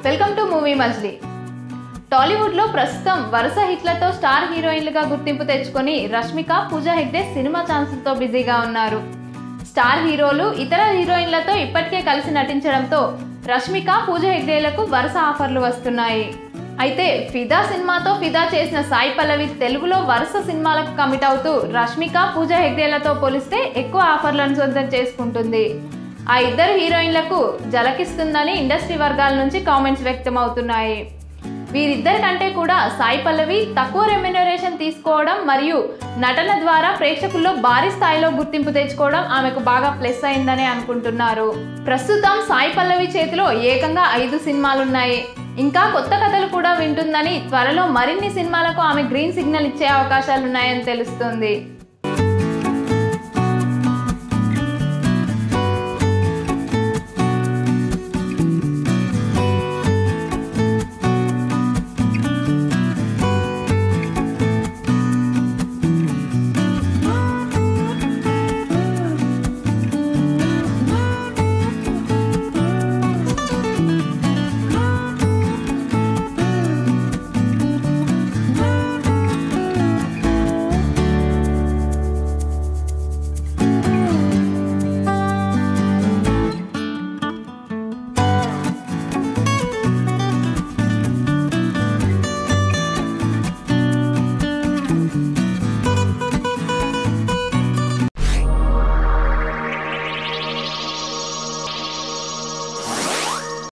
Welcome to movie Majili. టాలీవుడ్లో ప్రస్తుతం వరుస హిట్లతో స్టార్ హీరోయిన్లుగా గుర్తింపు తెచ్చుకొని రష్మిక, పూజా హెగ్డే సినిమా ఛాన్సులతో బిజీగా ఉన్నారు. స్టార్ హీరోలు ఇతర హీరోయిన్లతో ఇప్పటికే కలిసి నటించడంతో రష్మిక, పూజా హెగ్డేలకు వరుస ఆఫర్లు వస్తున్నాయి. అయితే ఫిదా సినిమాతో ఫిదా చేసిన సాయి పల్లవి తెలుగులో వరుస సినిమాలకు కమిట్ అవుతూ రష్మిక, పూజా హెగ్డేలతో పోలిస్తే ఎక్కువ ఆఫర్లను సొంతం చేసుకుంటుంది. ఆ ఇద్దరు హీరోయిన్లకు జలకిస్తుందని ఇండస్ట్రీ వర్గాల నుంచి కామెంట్స్ వ్యక్తమవుతున్నాయి. వీరిద్దరి కంటే కూడా సాయి పల్లవి తక్కువ రెమ్యునరేషన్ తీసుకోవడం మరియు నటన ద్వారా ప్రేక్షకుల్లో భారీ స్థాయిలో గుర్తింపు తెచ్చుకోవడం ఆమెకు బాగా ప్లస్ అయిందని అనుకుంటున్నారు. ప్రస్తుతం సాయి పల్లవి చేతిలో ఏకంగా 5 సినిమాలున్నాయి. ఇంకా కొత్త కథలు కూడా వింటుందని, త్వరలో మరిన్ని సినిమాలకు ఆమె గ్రీన్ సిగ్నల్ ఇచ్చే అవకాశాలున్నాయని తెలుస్తుంది.